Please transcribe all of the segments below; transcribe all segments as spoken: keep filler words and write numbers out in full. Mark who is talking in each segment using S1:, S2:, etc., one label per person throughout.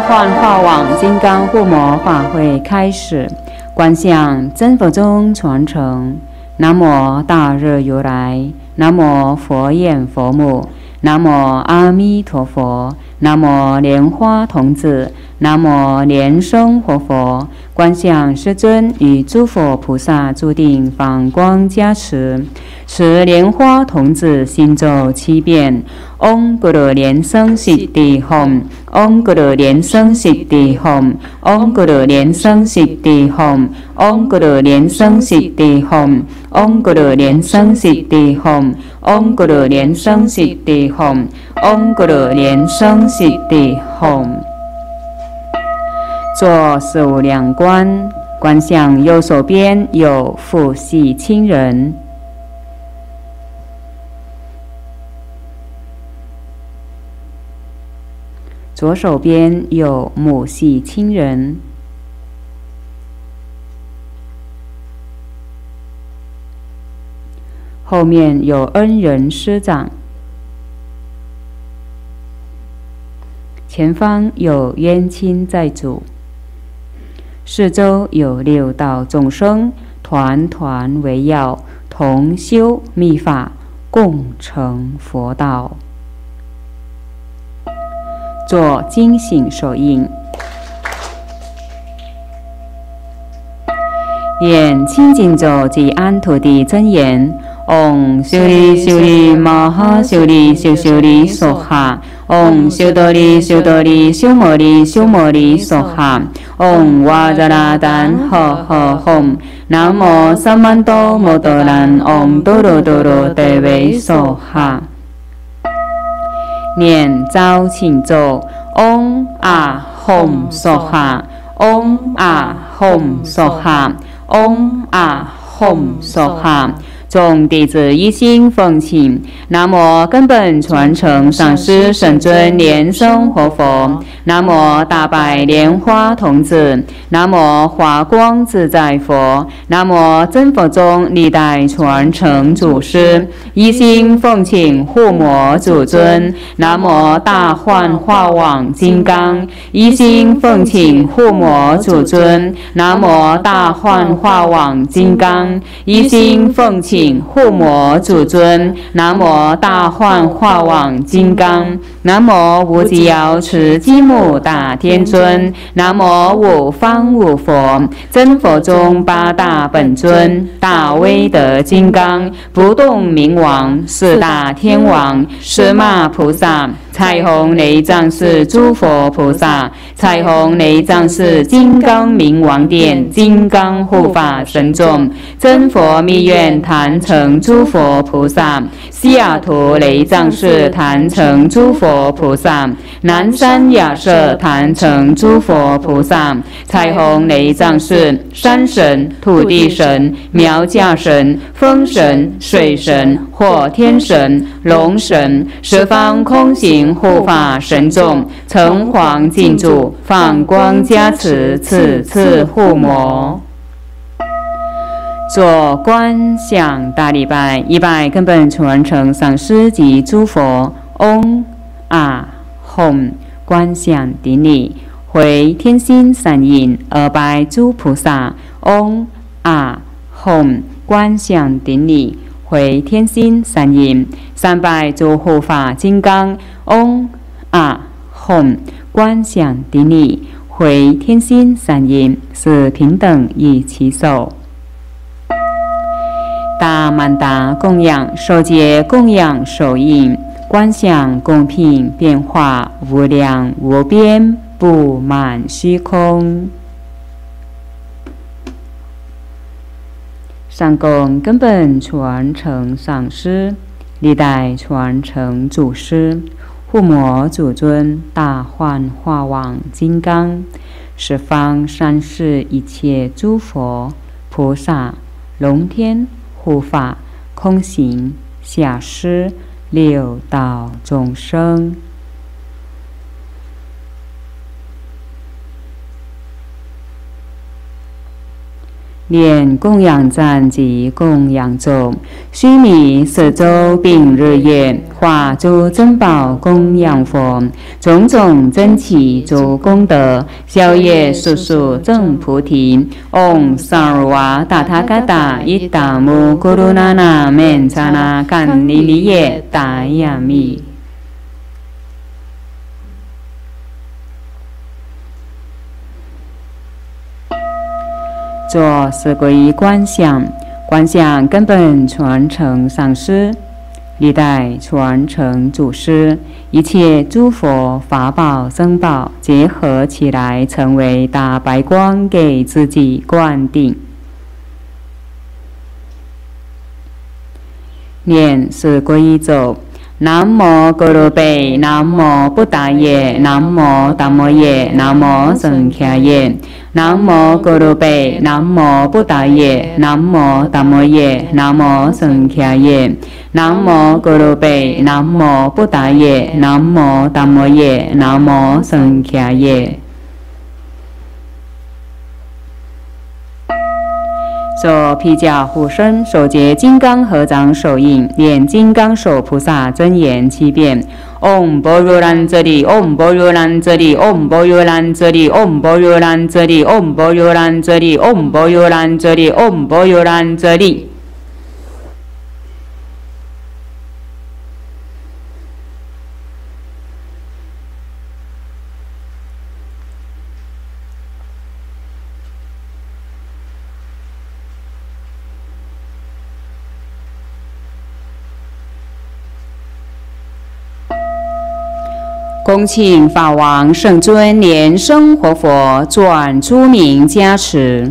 S1: 幻化网金刚护摩法会开始，观想真佛宗传承。南无大日如来，南无佛眼佛目，南无阿弥陀佛，南无莲花童子，南无莲生活佛。观想师尊与诸佛菩萨注定放光加持，持莲花童子心咒七遍。唵咕噜莲生悉地吽，唵咕噜莲生悉地吽，唵咕噜莲生悉地吽，唵咕噜莲生悉地吽，唵咕噜莲生悉地吽，唵咕噜莲生悉地吽，唵咕噜莲生悉地吽。做四无量观，观想右手边有父系亲人。左手边有母系亲人，后面有恩人师长，前方有冤亲债主，四周有六道众生团团围绕，同修密法，共成佛道。做惊醒手印，念清净咒及安土地真言。唵修利修利摩诃修利修修利娑哈。唵修多利修多利修摩利修摩利娑哈。唵哇扎拉丹呵呵吽。南无萨曼多摩多兰。唵多罗多罗德维娑哈。念招请咒。唵啊吽娑哈。唵啊吽娑哈。唵啊吽娑哈。众弟子一心奉请，南无根本传承上师圣尊莲生活佛，南无大白莲花童子，南无华光自在佛，南无真佛宗历代传承祖师，一心奉请护摩祖尊，南无大幻化网金刚，一心奉请护摩祖尊，南无大幻化网金刚，一心奉请护摩祖尊，南无大幻化网金刚，南无无极瑶池积木大天尊，南无五方五佛，真佛中八大本尊，大威德金刚，不动明王，四大天王，十马菩萨，彩虹雷藏寺诸佛菩萨，彩虹雷藏寺金刚明王殿金刚护法神众，真佛密愿坛城诸佛菩萨，西雅图雷藏寺坛城诸佛菩萨，南山亚舍坛城诸佛菩萨，彩虹雷藏寺山神、土地神、苗架神、风神、水神、火天神、龙神，十方空行护法神众，城隍进驻，放光加持，此次护摩。做观想大礼拜，一拜根本传承上师及诸佛。唵啊吽，观想顶礼，回天心三印，二拜诸菩萨。唵啊吽，观想顶礼，回天心三印，三拜诸护法金刚。唵啊吽，观想顶礼，回天心三印，是平等以其手。大曼达供养受戒供养手印，观想公平变化无量无边，布满虚空。上供根本传承上师，历代传承祖师，护摩祖尊大幻化网金刚，十方三世一切诸佛菩萨龙天护法空行下施六道众生。 念供养赞及供养咒，须弥四周并日夜，化诸珍宝供养佛，种种珍奇诸功德，消业速速证菩提。唵萨尔瓦达他嘎达伊达姆咕噜那那面查那堪尼利耶达雅密。做四皈依观想，观想根本传承上师，历代传承祖师，一切诸佛法宝僧宝结合起来，成为大白光，给自己灌顶。念四皈依咒。南无咕噜贝，南无布达耶，南无达摩耶，南无僧伽耶，南无咕噜贝，南无布达耶，南无达摩耶，南无僧伽耶，南无咕噜贝，南无布达耶，南无达摩耶，南无僧伽耶。手披甲护身，手结金刚合掌手印，念金刚手菩萨真言七遍。唵般若兰遮利，唵般若兰遮利，唵般若兰遮利，唵般若兰遮利，唵般若兰遮利，唵般若兰遮利，唵般若兰遮利。恭请法王圣尊莲生活佛转诸名加持。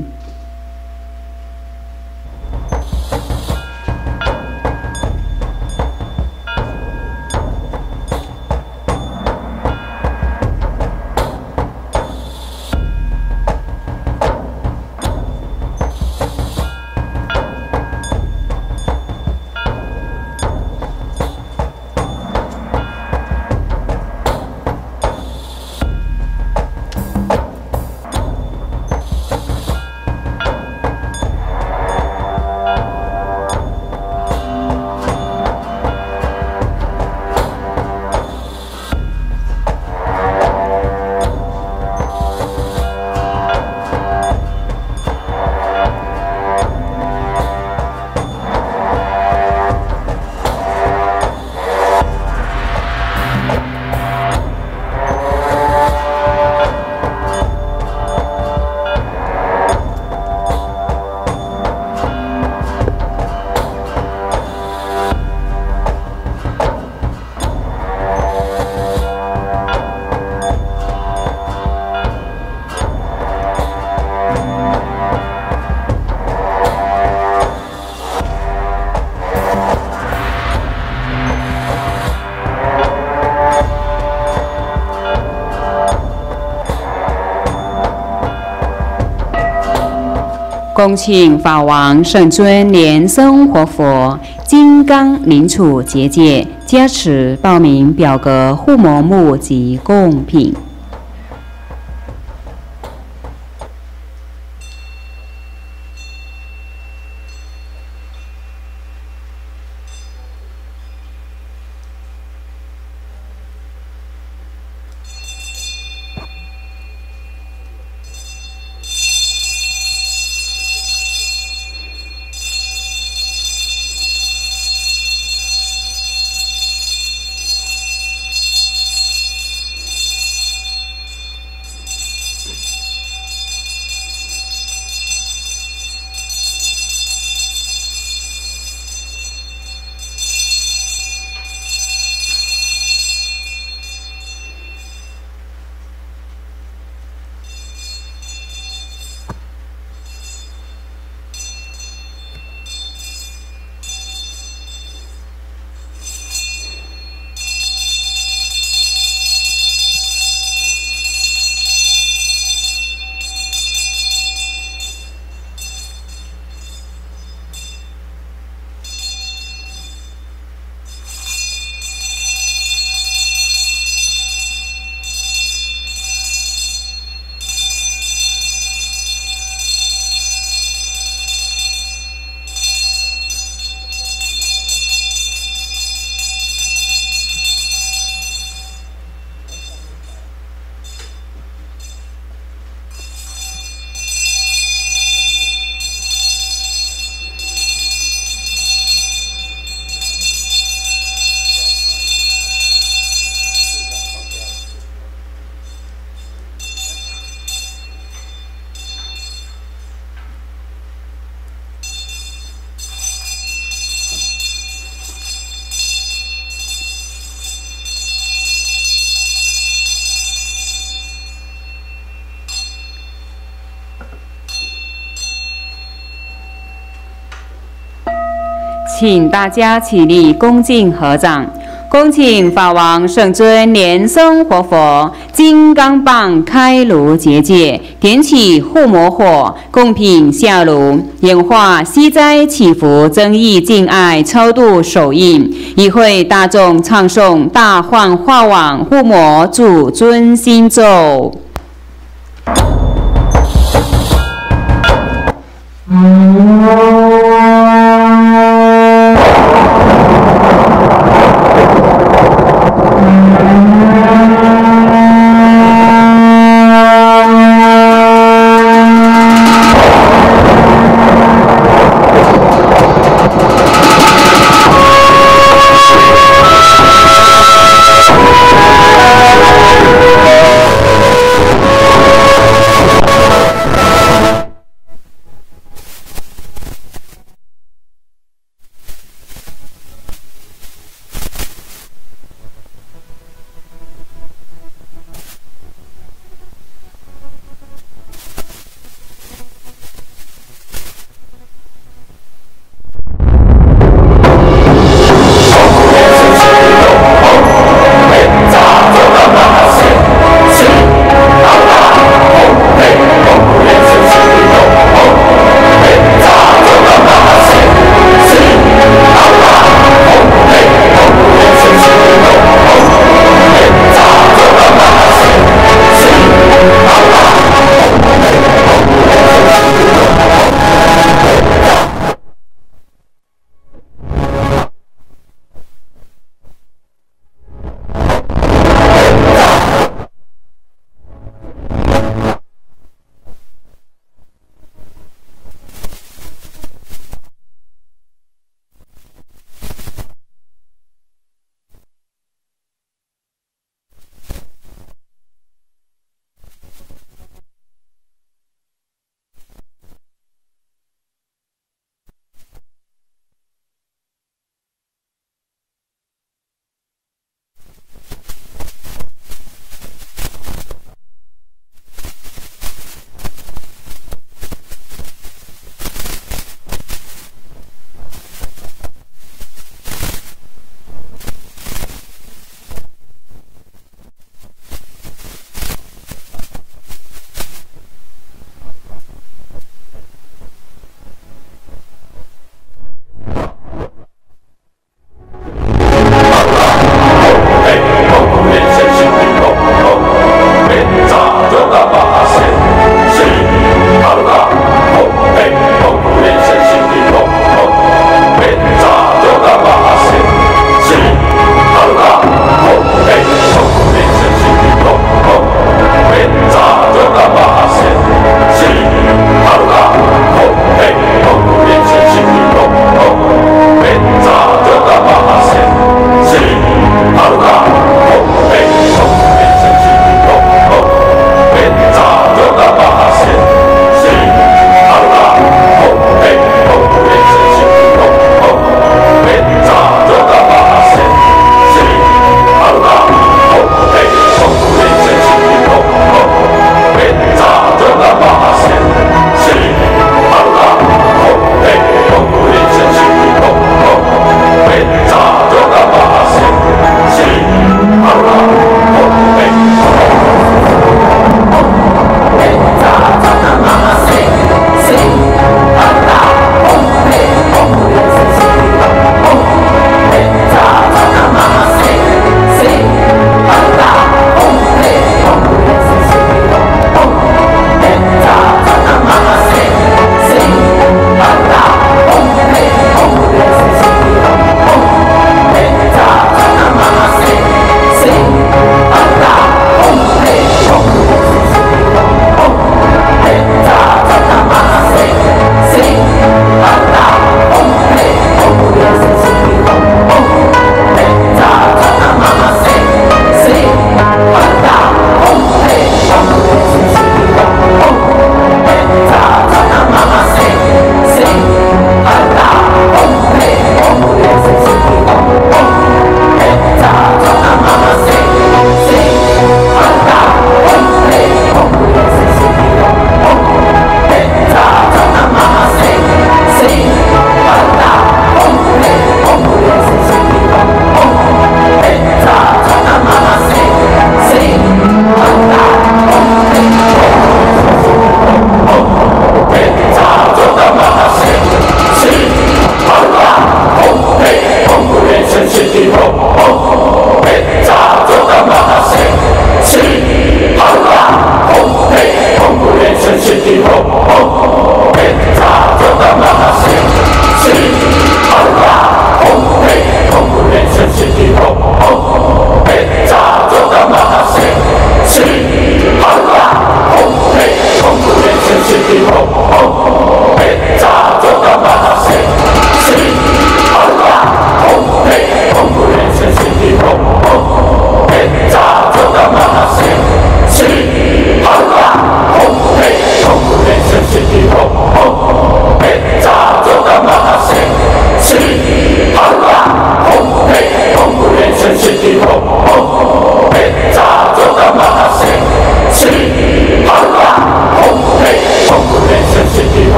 S1: 恭请法王圣尊莲生活佛金刚灵处结界加持报名表格护摩木及贡品。 请大家起立，恭敬合掌。恭请法王圣尊莲生活佛金刚棒开炉结界，点起护摩火，供品下炉，演化息灾祈福增益敬爱超度手印，以会大众唱诵大幻化网护摩主尊心咒。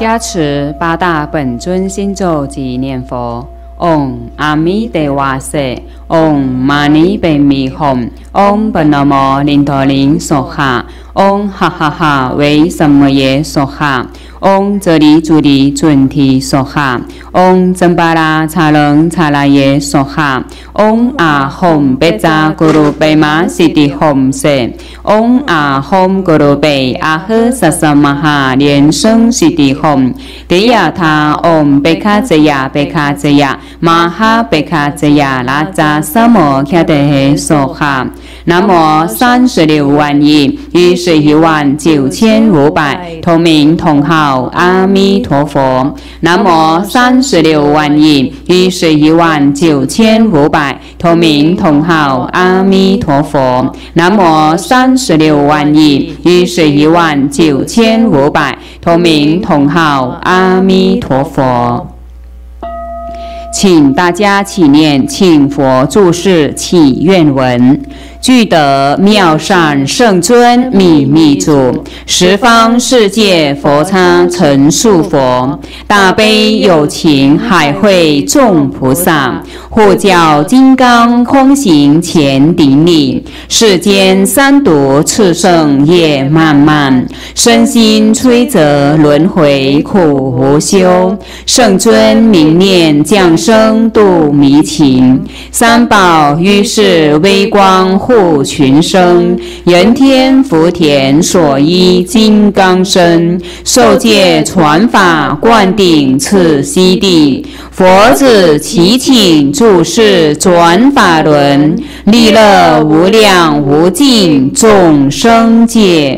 S1: 加持八大本尊心咒及念佛。Om Ami Devase Om Mani Padme Hum Om Pranamo Lintoling Soha Om Ha Ha Ha 为什么耶梭哈 Om 这里主里准提梭哈 Om 真巴拉查楞查拉耶梭哈 Om 阿 Hum 贝扎咕噜贝玛西迪 Hum 塞 Om 阿 Hum 咕噜贝阿呵萨萨玛哈连声西迪 Hum 迪亚他 Om 贝卡泽亚贝卡泽亚玛哈贝卡泽亚拉扎萨摩卡德嘿梭哈南无三十六万亿一十一万九千五百同名同号阿弥陀佛。南无三十六万亿一十一万九千五百同名同号阿弥陀佛。南无三十六万亿一十一万九千五百同名同号阿弥陀佛。请大家起念请佛注释祈愿文。具德妙善圣尊秘密主，十方世界佛刹成数佛，大悲有情海会众菩萨，护教金刚空行前顶礼，世间三毒炽盛业漫漫，身心摧折轮回苦无休。圣尊明念降生度迷情，三宝于是微光护群生，人天福田所依金刚身，受戒传法灌顶次悉地，佛子祈请注释转法轮，利乐无量无尽众生界。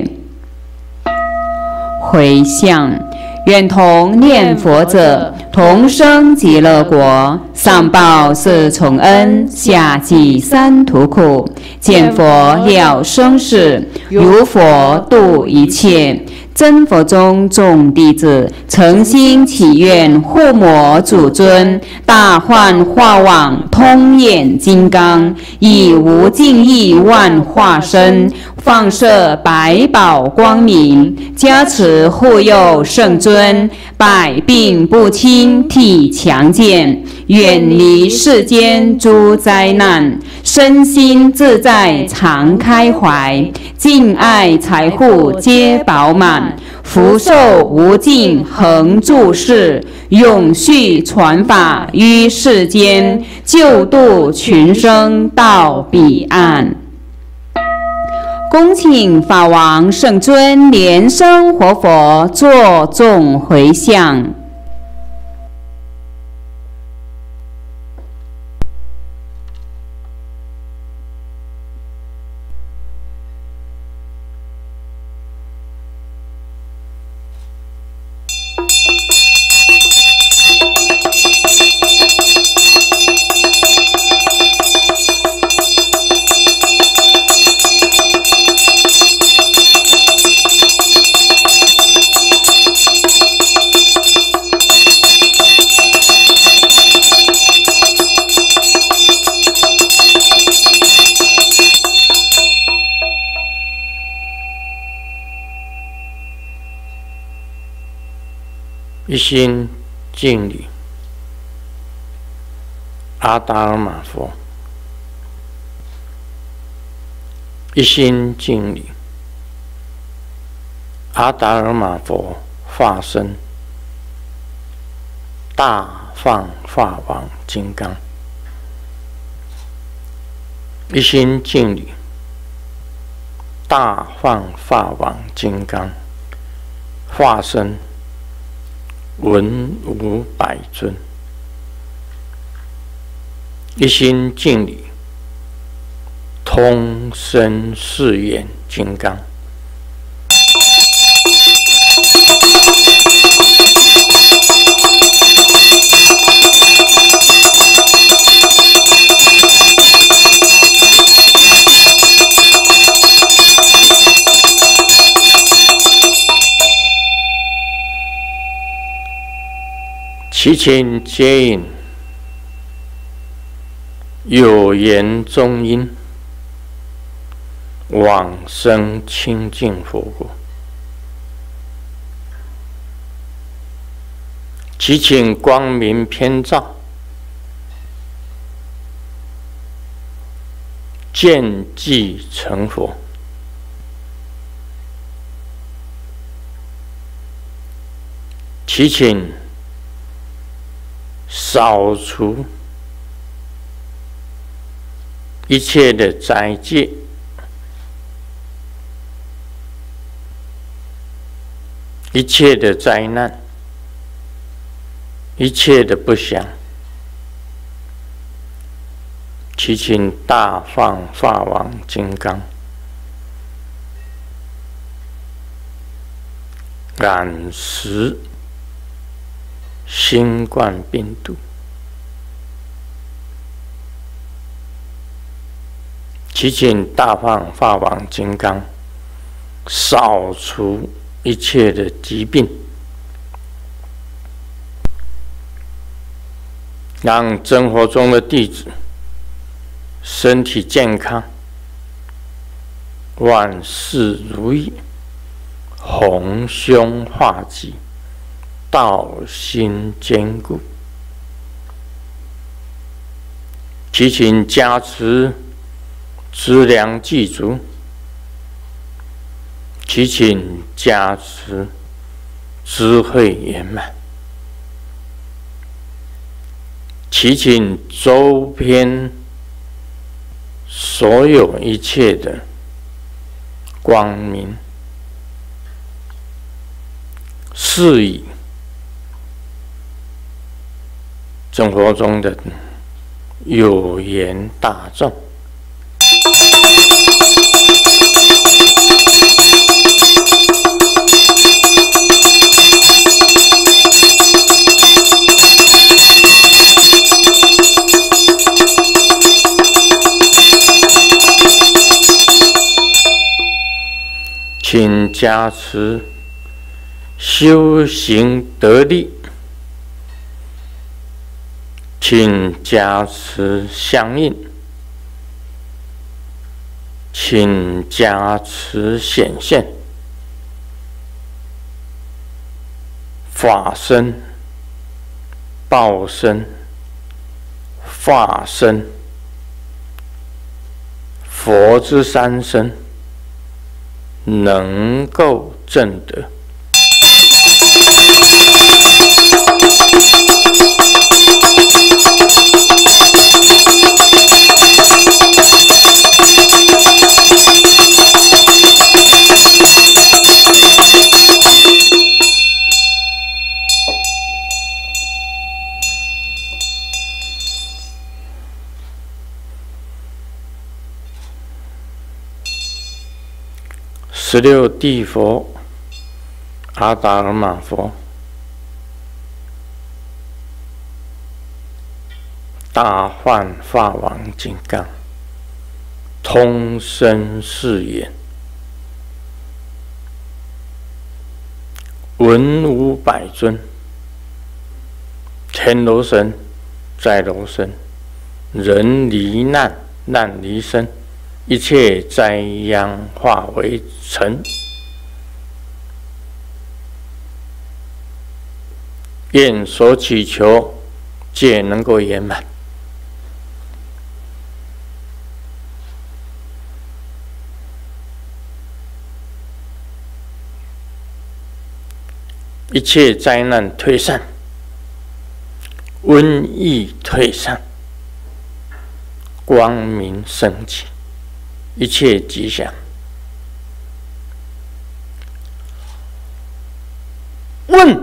S1: 回向愿同念佛者同生极乐国，上报四重恩，下济三途苦。见佛了生死，如佛度一切。真佛中众弟子诚心祈愿护摩主尊，大幻化网通眼金刚，以无尽亿万化身，放射百宝光明，加持护佑圣尊，百病不侵，体强健，远离世间诸灾难，身心自在常开怀，敬爱财富皆饱满，福寿无尽恒住世，永续传法于世间，救度群生到彼岸。恭请法王圣尊莲生活佛作众回向。
S2: 一心敬礼阿达尔玛佛，一心敬礼阿达尔玛佛化身大放法王金刚，一心敬礼大放法王金刚化身文武百尊，一心敬礼通身四眼金刚，其情接引，有言中音，往生清净佛国。 祈请光明偏照，见即成佛。祈请扫除一切的灾戒，一切的灾难，一切的不祥。祈请大放法王金刚染食新冠病毒，祈请大放法王金刚扫除一切的疾病，让真佛中的弟子身体健康，万事如意，弘凶化吉，道心坚固。祈请加持资粮具足，祈请加持智慧圆满，祈请周边所有一切的光明是以生活中的有缘大众，请加持修行得力，请加持相应，请加持显现，法身、报身、法身、佛之三身，能够证得。十六地佛、阿达尔玛佛、大幻法王金刚，通身誓言，文武百尊，天罗神、在罗神，人离难，难离身，一切灾殃化为尘，愿所祈求皆能够圆满。一切灾难退散，瘟疫退散，光明升起，一切吉祥。问。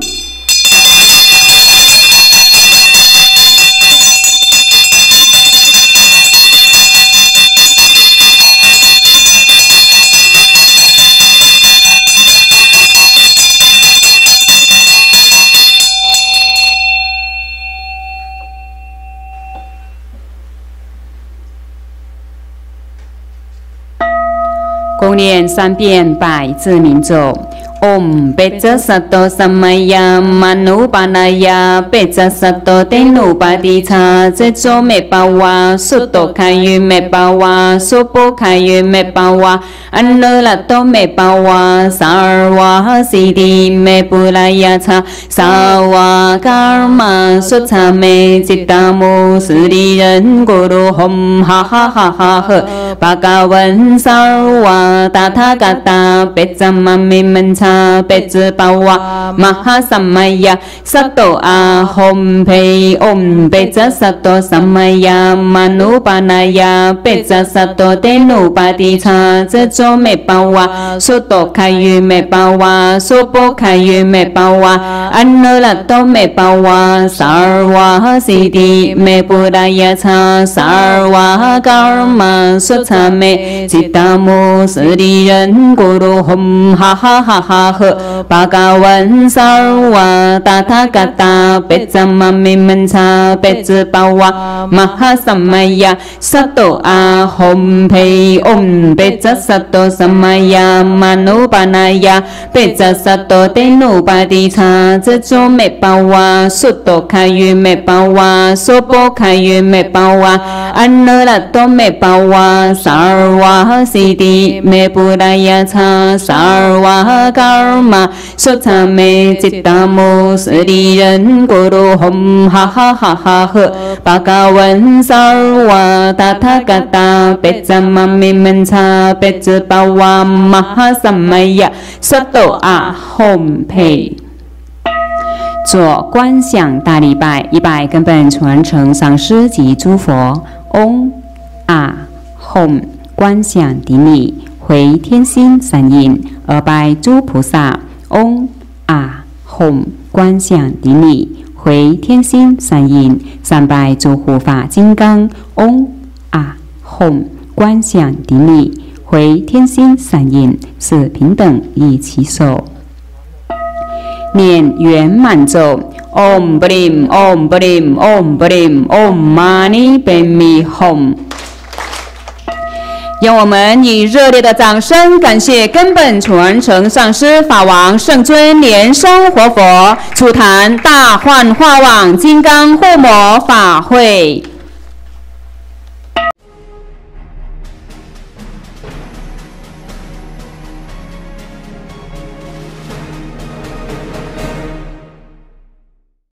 S1: 共念三遍百字明咒。 Om Pecha Sato Samaya Manupanaya Pecha Sato Tenupatitha Zecho Mepawa Sutto Kayu Mepawa Sopo Kayu Mepawa Anulato Mepawa Sarwa Siddhi Mepulayatha Sawa Karma Sutta Me Chittamo Sri Ren Guru Hom Ha Ha Ha Ha Ha Bhagavan Sarva Tathagata Pecha Mami Mancha Bết Bao Maha Samaya Sato Ahom Pei Om Bết Sato Samaya Manupanaya Bết Sato Tenupatitha Zecho Mepawa Soto Kayu Mepawa Sopo Kayu Mepawa Anulato Mepawa Sarwa Siddhi Mepurayatha Sarwa Karma Sutta Me Chittamo Sri Ren Guru Hom Ha Ha Ha Ha Bhagavan Sarva Tathagata Pecha Mami Mancha Bết Bao Maha Samaya Sato Ahom Pei Om Bết Sato Samaya Manupanaya Bết Sato Tenupatitha Zecho Mepawa Sutto Kayu Mepawa Sopo Kayu Mepawa Anulato Mepawa Sarva Siddhi Mepurayatha Sarva Karma Sutta Me Chittamo Sri Ren Guru Hom Ha Ha Ha Ha Bhagavan Sarva Tathagata Pecha Mami Mancha Bết Bao Maha Samaya Sato Ahom Pei 做观想大礼拜，一拜根本传承上师及诸佛。嗡啊吽，观想顶礼，回天心三印，二拜诸菩萨。嗡啊吽，观想顶礼，回天心三印，三拜诸护法金刚。嗡啊吽，观想顶礼，回天心三印，四平等一起手。 念圆满咒 Om Brim Om Brim Om Brim Om Mani Padme Hum。让我们以热烈的掌声感谢根本传承上师法王圣尊莲生活佛，初坛大幻化网金刚护摩法会。